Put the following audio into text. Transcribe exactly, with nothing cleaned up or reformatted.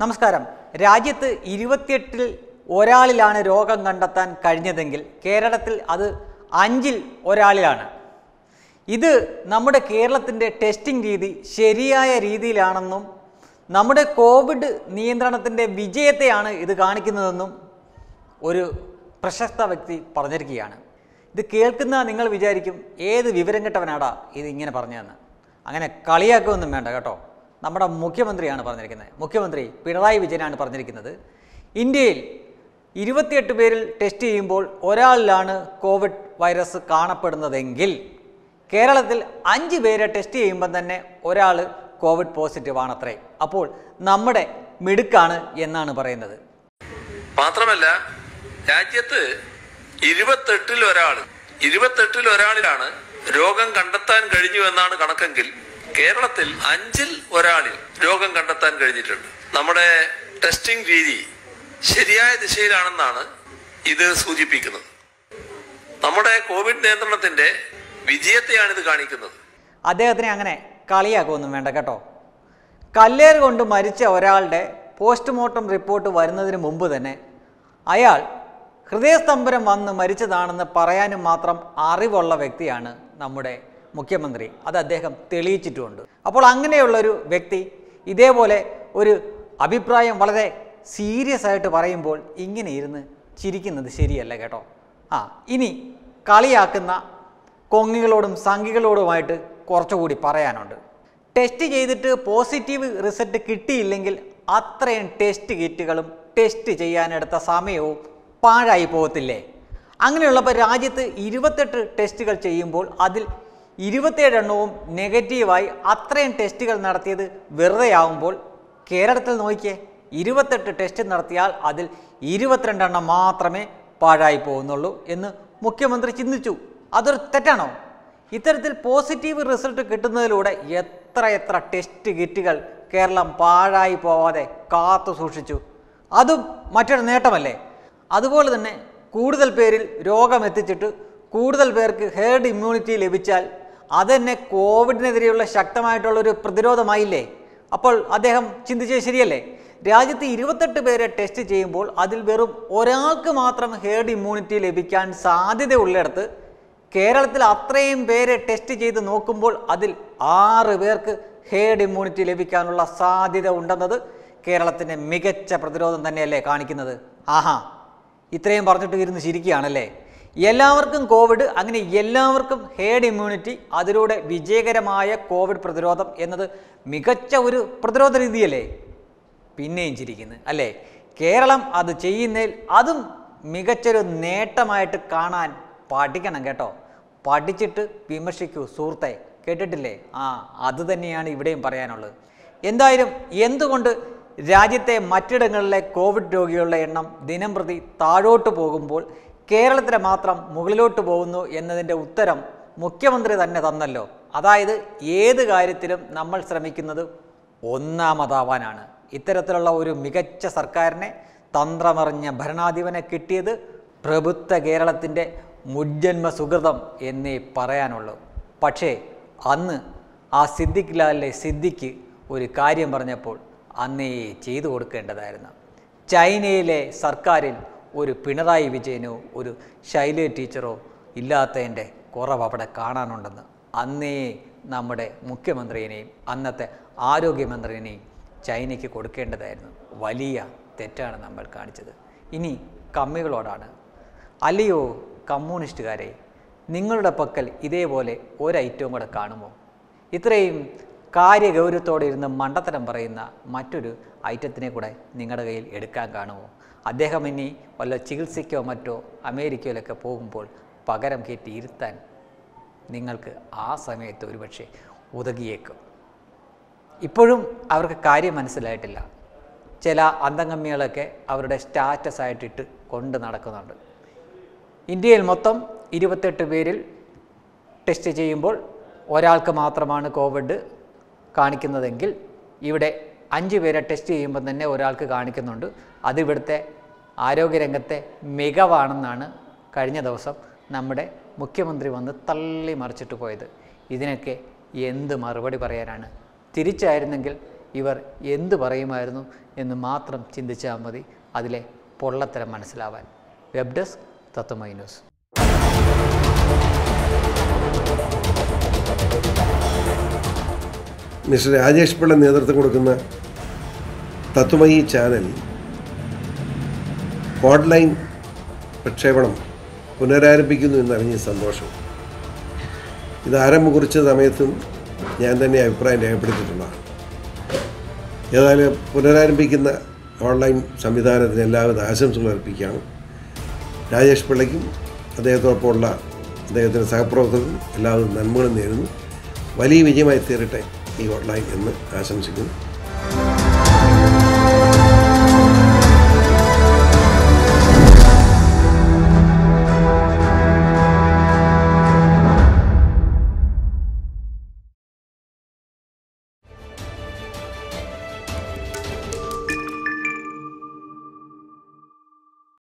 നമസ്കാരം. രാജ്യത്ത് ഇരുപത്തിയെട്ടിൽ ഒരാളിലാണ് രോഗം കണ്ടെത്താൻ കഴിഞ്ഞതെങ്കിൽ കേരളത്തിൽ അത് അഞ്ചിൽ ഒരാളിലാണ്. ഇത് നമ്മുടെ കേരളത്തിൻ്റെ ടെസ്റ്റിംഗ് രീതി ശരിയായ രീതിയിലാണെന്നും നമ്മുടെ കോവിഡ് നിയന്ത്രണത്തിൻ്റെ വിജയത്തെയാണ് ഇത് കാണിക്കുന്നതെന്നും ഒരു പ്രശസ്ത വ്യക്തി പറഞ്ഞിരിക്കുകയാണ്. ഇത് കേൾക്കുന്ന നിങ്ങൾ വിചാരിക്കും, ഏത് വിവരം കെട്ടവനാടാ ഇത് ഇങ്ങനെ പറഞ്ഞതെന്ന്. അങ്ങനെ കളിയാക്കുകയൊന്നും വേണ്ട കേട്ടോ. നമ്മുടെ മുഖ്യമന്ത്രിയാണ് പറഞ്ഞിരിക്കുന്നത്. മുഖ്യമന്ത്രി പിണറായി വിജയനാണ് പറഞ്ഞിരിക്കുന്നത്, ഇന്ത്യയിൽ ഇരുപത്തിയെട്ട് പേരിൽ ടെസ്റ്റ് ചെയ്യുമ്പോൾ ഒരാളിലാണ് കോവിഡ് വൈറസ് കാണപ്പെടുന്നതെങ്കിൽ കേരളത്തിൽ അഞ്ച് പേരെ ടെസ്റ്റ് ചെയ്യുമ്പം തന്നെ ഒരാൾ കോവിഡ് പോസിറ്റീവ് ആണത്രേ. അപ്പോൾ നമ്മുടെ മിടുക്കാണ് എന്നാണ് പറയുന്നത്. മാത്രമല്ല, രാജ്യത്ത് ഇരുപത്തെട്ടിൽ ഒരാൾ ഇരുപത്തെട്ടിൽ ഒരാളിലാണ് രോഗം കണ്ടെത്താൻ കഴിഞ്ഞു എന്നാണ് കണക്കെങ്കിൽ കേരളത്തിൽ അഞ്ചിൽ ഒരാളിൽ രോഗം കണ്ടെത്താൻ കഴിഞ്ഞിട്ടുണ്ട്. നമ്മുടെ ടെസ്റ്റിംഗ് രീതി ശരിയായ ദിശയിലാണെന്നാണ് ഇത് സൂചിപ്പിക്കുന്നത്. നമ്മുടെ കോവിഡ് നിയന്ത്രണത്തിന്റെ വിജയത്തെയാണ് ഇത് കാണിക്കുന്നത്. അദ്ദേഹത്തിനെ അങ്ങനെ കളിയാക്കൊന്നും വേണ്ട കേട്ടോ. കല്ലേറ് കൊണ്ട് മരിച്ച ഒരാളുടെ പോസ്റ്റ്മോർട്ടം റിപ്പോർട്ട് വരുന്നതിന് മുമ്പ് തന്നെ അയാൾ ഹൃദയസ്തംഭനം വന്ന് മരിച്ചതാണെന്ന് പറയാനും മാത്രം അറിവുള്ള വ്യക്തിയാണ് നമ്മുടെ മുഖ്യമന്ത്രി. അത് അദ്ദേഹം തെളിയിച്ചിട്ടുമുണ്ട്. അപ്പോൾ അങ്ങനെയുള്ളൊരു വ്യക്തി ഇതേപോലെ ഒരു അഭിപ്രായം വളരെ സീരിയസ് ആയിട്ട് പറയുമ്പോൾ ഇങ്ങനെ ഇരുന്ന് ചിരിക്കുന്നത് ശരിയല്ല കേട്ടോ. ആ ഇനി കളിയാക്കുന്ന കൊങ്ങികളോടും സംഘികളോടുമായിട്ട് കുറച്ചുകൂടി പറയാനുണ്ട്. ടെസ്റ്റ് ചെയ്തിട്ട് പോസിറ്റീവ് റിസൾട്ട് കിട്ടിയില്ലെങ്കിൽ അത്രയും ടെസ്റ്റ് കിറ്റുകളും ടെസ്റ്റ് ചെയ്യാനെടുത്ത സമയവും പാഴായി പോകത്തില്ലേ? അങ്ങനെയുള്ളപ്പോൾ രാജ്യത്ത് ഇരുപത്തെട്ട് ടെസ്റ്റുകൾ ചെയ്യുമ്പോൾ അതിൽ ഇരുപത്തേഴ് എണ്ണവും നെഗറ്റീവായി അത്രയും ടെസ്റ്റുകൾ നടത്തിയത് വെറുതെ ആവുമ്പോൾ കേരളത്തിൽ നോക്കിയേ, ഇരുപത്തെട്ട് ടെസ്റ്റ് നടത്തിയാൽ അതിൽ ഇരുപത്തിരണ്ടെണ്ണം മാത്രമേ പാഴായി പോകുന്നുള്ളൂ എന്ന് മുഖ്യമന്ത്രി ചിന്തിച്ചു. അതൊരു തെറ്റാണോ? ഇത്തരത്തിൽ പോസിറ്റീവ് റിസൾട്ട് കിട്ടുന്നതിലൂടെ എത്ര എത്ര ടെസ്റ്റ് കിറ്റുകൾ കേരളം പാഴായി പോവാതെ കാത്തു സൂക്ഷിച്ചു. അതും മറ്റൊരു നേട്ടമല്ലേ? അതുപോലെ തന്നെ കൂടുതൽ പേരിൽ രോഗം എത്തിച്ചിട്ട് കൂടുതൽ പേർക്ക് ഹേർഡ് ഇമ്മ്യൂണിറ്റി ലഭിച്ചാൽ അതുതന്നെ കോവിഡിനെതിരെയുള്ള ശക്തമായിട്ടുള്ളൊരു പ്രതിരോധമായില്ലേ? അപ്പോൾ അദ്ദേഹം ചിന്തിച്ചത് ശരിയല്ലേ? രാജ്യത്ത് ഇരുപത്തെട്ട് പേരെ ടെസ്റ്റ് ചെയ്യുമ്പോൾ അതിൽ വെറും ഒരാൾക്ക് മാത്രം ഹേർഡ് ഇമ്മ്യൂണിറ്റി ലഭിക്കാൻ സാധ്യതയുള്ളിടത്ത് കേരളത്തിൽ അത്രയും പേരെ ടെസ്റ്റ് ചെയ്ത് നോക്കുമ്പോൾ അതിൽ ആറ് പേർക്ക് ഹേർഡ് ഇമ്മ്യൂണിറ്റി ലഭിക്കാനുള്ള സാധ്യത ഉണ്ടെന്നത് കേരളത്തിൻ്റെ മികച്ച പ്രതിരോധം തന്നെയല്ലേ കാണിക്കുന്നത്? ആഹാ, ഇത്രയും പറഞ്ഞിട്ട് ഇരുന്ന് ചിരിക്കുകയാണല്ലേ. എല്ലാവർക്കും കോവിഡ്, അങ്ങനെ എല്ലാവർക്കും ഹേർഡ് ഇമ്മ്യൂണിറ്റി, അതിലൂടെ വിജയകരമായ കോവിഡ് പ്രതിരോധം എന്നത് മികച്ച ഒരു പ്രതിരോധ രീതിയല്ലേ? പിന്നെയും ചിരിക്കുന്നു അല്ലേ? കേരളം അത് ചെയ്യുന്നതിൽ അതും മികച്ചൊരു നേട്ടമായിട്ട് കാണാൻ പഠിക്കണം കേട്ടോ. പഠിച്ചിട്ട് വിമർശിക്കൂ സുഹൃത്തെ, കേട്ടിട്ടില്ലേ? ആ അത് തന്നെയാണ് ഇവിടെയും പറയാനുള്ളത്. എന്തായാലും എന്തുകൊണ്ട് രാജ്യത്തെ മറ്റിടങ്ങളിലെ കോവിഡ് രോഗികളുടെ എണ്ണം ദിനം പ്രതി താഴോട്ട് പോകുമ്പോൾ കേരളത്തിലെ മാത്രം മുകളിലോട്ട് പോകുന്നു എന്നതിൻ്റെ ഉത്തരം മുഖ്യമന്ത്രി തന്നെ തന്നല്ലോ. അതായത് ഏത് കാര്യത്തിലും നമ്മൾ ശ്രമിക്കുന്നത് ഒന്നാമതാവാനാണ്. ഇത്തരത്തിലുള്ള ഒരു മികച്ച സർക്കാരിനെ, തന്ത്രമറിഞ്ഞ ഭരണാധിപനെ കിട്ടിയത് പ്രബുദ്ധ കേരളത്തിൻ്റെ മുജ്ജന്മ സുഹൃതം എന്നേ പറയാനുള്ളൂ. പക്ഷേ അന്ന് ആ സിദ്ദിഖ് ലാലിലെ സിദ്ദിഖ് ഒരു കാര്യം പറഞ്ഞപ്പോൾ അന്നേ ചെയ്തു കൊടുക്കേണ്ടതായിരുന്നു. ചൈനയിലെ സർക്കാരിൽ ഒരു പിണറായി വിജയനോ ഒരു ശൈലജ ടീച്ചറോ ഇല്ലാത്തതിൻ്റെ കുറവ് അവിടെ കാണാനുണ്ടെന്ന് അന്നേ നമ്മുടെ മുഖ്യമന്ത്രിയെയും അന്നത്തെ ആരോഗ്യമന്ത്രിയെയും ചൈനയ്ക്ക് കൊടുക്കേണ്ടതായിരുന്നു. വലിയ തെറ്റാണ് നമ്മൾ കാണിച്ചത്. ഇനി കമ്മികളോടാണ്. അല്ലയോ കമ്മ്യൂണിസ്റ്റുകാരെ, നിങ്ങളുടെ പക്കൽ ഇതേപോലെ ഒരൈറ്റവും കൂടെ കാണുമോ? ഇത്രയും കാര്യഗൗരവത്തോടെ ഇരുന്ന് മണ്ടത്തരം പറയുന്ന മറ്റൊരു ഐറ്റത്തിനെ കൂടെ നിങ്ങളുടെ കയ്യിൽ എടുക്കാൻ കാണുമോ? അദ്ദേഹം ഇനി വല്ല ചികിത്സയ്ക്കോ മറ്റോ അമേരിക്കയിലൊക്കെ പോകുമ്പോൾ പകരം കയറ്റി ഇരുത്താൻ നിങ്ങൾക്ക് ആ സമയത്ത് ഒരുപക്ഷെ ഉതകിയേക്കും. ഇപ്പോഴും അവർക്ക് കാര്യം മനസ്സിലായിട്ടില്ല. ചില അന്തംഗമ്മികളൊക്കെ അവരുടെ സ്റ്റാറ്റസ് ആയിട്ടിട്ട് കൊണ്ട് നടക്കുന്നുണ്ട്. ഇന്ത്യയിൽ മൊത്തം ഇരുപത്തെട്ട് പേരിൽ ടെസ്റ്റ് ചെയ്യുമ്പോൾ ഒരാൾക്ക് മാത്രമാണ് കോവിഡ് കാണിക്കുന്നതെങ്കിൽ ഇവിടെ അഞ്ച് പേരെ ടെസ്റ്റ് ചെയ്യുമ്പോൾ തന്നെ ഒരാൾക്ക് കാണിക്കുന്നുണ്ട്. അതിവിടുത്തെ ആരോഗ്യരംഗത്തെ മികവാണെന്നാണ് കഴിഞ്ഞ ദിവസം നമ്മുടെ മുഖ്യമന്ത്രി വന്ന് തള്ളി മറിച്ചിട്ട് പോയത്. ഇതിനൊക്കെ എന്ത് മറുപടി പറയാനാണ്? തിരിച്ചായിരുന്നെങ്കിൽ ഇവർ എന്തു പറയുമായിരുന്നു എന്ന് മാത്രം ചിന്തിച്ചാൽ മതി അതിലെ പൊള്ളത്തരം മനസ്സിലാവാൻ. Web desk Tatwamayi news. Mister Rajesh Pillai നേതൃത്വം കൊടുക്കുന്ന തത്വമയി ചാനൽ ഓൺലൈൻ പ്രക്ഷേപണം പുനരാരംഭിക്കുന്നു എന്നറിഞ്ഞ സന്തോഷം. ഇത് ആരംഭം കുറിച്ച സമയത്തും ഞാൻ തന്നെ അഭിപ്രായം രേഖപ്പെടുത്തിയിട്ടുള്ളതാണ്. ഏതായാലും പുനരാരംഭിക്കുന്ന ഓൺലൈൻ സംവിധാനത്തിന് എല്ലാവിധ ആശംസകൾ അർപ്പിക്കുകയാണ്. രാജേഷ് പിള്ളയ്ക്കും അദ്ദേഹത്തോടൊപ്പമുള്ള അദ്ദേഹത്തിൻ്റെ സഹപ്രവർത്തകർക്കും എല്ലാവിധ നന്മകളും നേരുന്നു. വലിയ വിജയമായി തീരട്ടെ ഈ ഓൺലൈൻ എന്ന് ആശംസിക്കുന്നു.